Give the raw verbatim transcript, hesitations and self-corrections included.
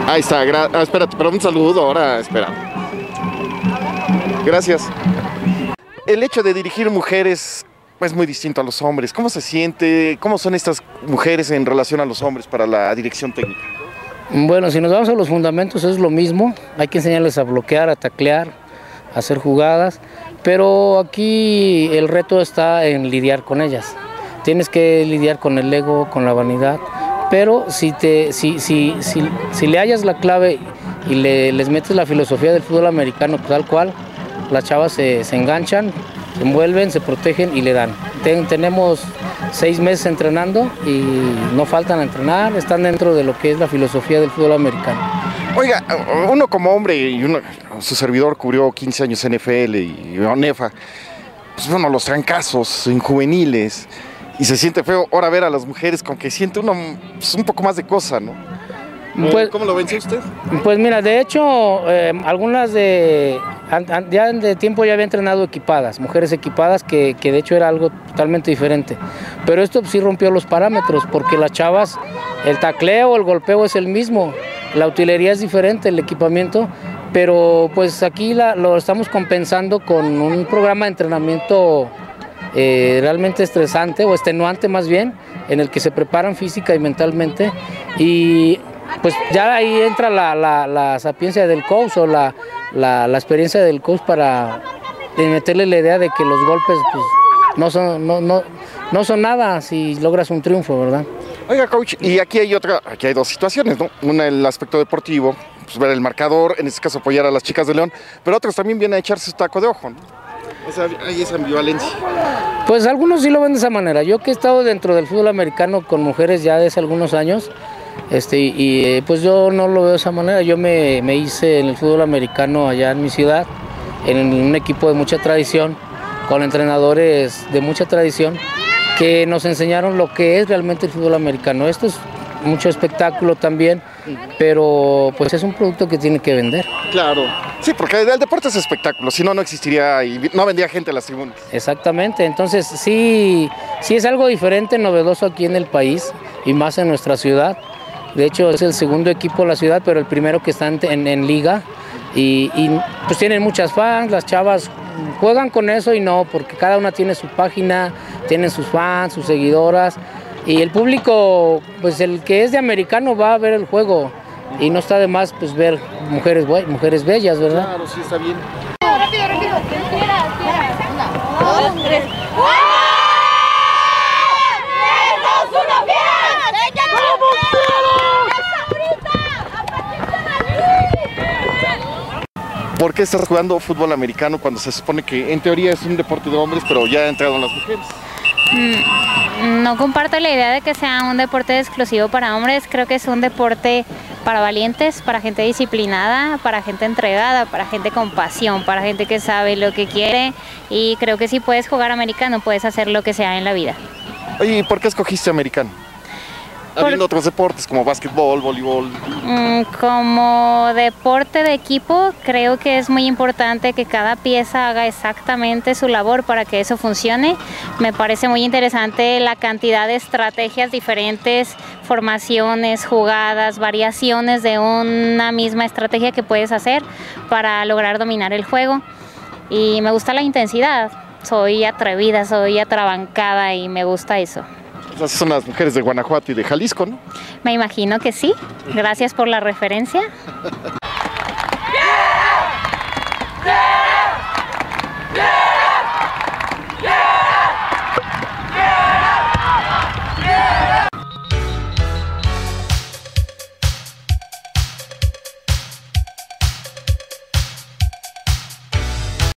Ahí está, ah, espérate, pero un saludo ahora, espera. Gracias. El hecho de dirigir mujeres es muy distinto a los hombres. ¿Cómo se siente? ¿Cómo son estas mujeres en relación a los hombres para la dirección técnica? Bueno, si nos vamos a los fundamentos es lo mismo. Hay que enseñarles a bloquear, a taclear, a hacer jugadas. Pero aquí el reto está en lidiar con ellas. Tienes que lidiar con el ego, con la vanidad. Pero si, te, si, si, si, si le hallas la clave y le, les metes la filosofía del fútbol americano tal cual, las chavas se, se enganchan, se envuelven, se protegen y le dan. Ten, tenemos seis meses entrenando y no faltan a entrenar, están dentro de lo que es la filosofía del fútbol americano. Oiga, uno como hombre, y uno, su servidor cubrió quince años N F L y ONEFA, pues bueno, los trancazos en juveniles, y se siente feo ahora ver a las mujeres con que siente uno pues, un poco más de cosa, ¿no? Pues, ¿cómo lo venció usted? Pues mira, de hecho, eh, algunas de, ya de tiempo ya había entrenado equipadas, mujeres equipadas, que, que de hecho era algo totalmente diferente. Pero esto sí rompió los parámetros, porque las chavas, el tacleo, el golpeo es el mismo, la utilería es diferente, el equipamiento, pero pues aquí la, lo estamos compensando con un programa de entrenamiento eh, realmente estresante, o extenuante más bien, en el que se preparan física y mentalmente, y pues ya ahí entra la, la, la sapiencia del coach o la, la, la experiencia del coach para meterle la idea de que los golpes pues, no, son, no, no, no son nada si logras un triunfo, ¿verdad? Oiga, coach, y aquí hay otra, aquí hay dos situaciones, ¿no? Una, el aspecto deportivo, pues ver el marcador, en este caso apoyar a las chicas de León, pero otros también vienen a echarse su taco de ojo, ¿no? O sea, hay esa ambivalencia. Pues algunos sí lo ven de esa manera. Yo que he estado dentro del fútbol americano con mujeres ya desde algunos años, Este, y pues yo no lo veo de esa manera. Yo me, me hice en el fútbol americano allá en mi ciudad, en un equipo de mucha tradición, con entrenadores de mucha tradición, que nos enseñaron lo que es realmente el fútbol americano. Esto es mucho espectáculo también, pero pues es un producto que tiene que vender. Claro, sí, porque el deporte es espectáculo, si no, no existiría y no vendría gente a las tribunas. Exactamente, entonces sí, sí es algo diferente, novedoso aquí en el país y más en nuestra ciudad. De hecho es el segundo equipo de la ciudad, pero el primero que está en, en, en liga y, y pues tienen muchas fans, las chavas juegan con eso y no, porque cada una tiene su página, tienen sus fans, sus seguidoras y el público, pues el que es de americano va a ver el juego y no está de más pues ver mujeres, mujeres bellas, ¿verdad? Claro, sí está bien. Rápido, rápido, tira, tira, una, dos, tres. ¿Por qué estás jugando fútbol americano cuando se supone que en teoría es un deporte de hombres, pero ya han entrado las mujeres? Mm, no comparto la idea de que sea un deporte exclusivo para hombres. Creo que es un deporte para valientes, para gente disciplinada, para gente entregada, para gente con pasión, para gente que sabe lo que quiere. Y creo que si puedes jugar americano, puedes hacer lo que sea en la vida. Oye, ¿y por qué escogiste americano? Habiendo otros deportes como básquetbol, voleibol. Como deporte de equipo, creo que es muy importante que cada pieza haga exactamente su labor para que eso funcione. Me parece muy interesante la cantidad de estrategias diferentes, formaciones, jugadas, variaciones de una misma estrategia que puedes hacer para lograr dominar el juego. Y me gusta la intensidad, soy atrevida, soy atrabancada y me gusta eso. Esas son las mujeres de Guanajuato y de Jalisco, ¿no? Me imagino que sí. Gracias por la referencia.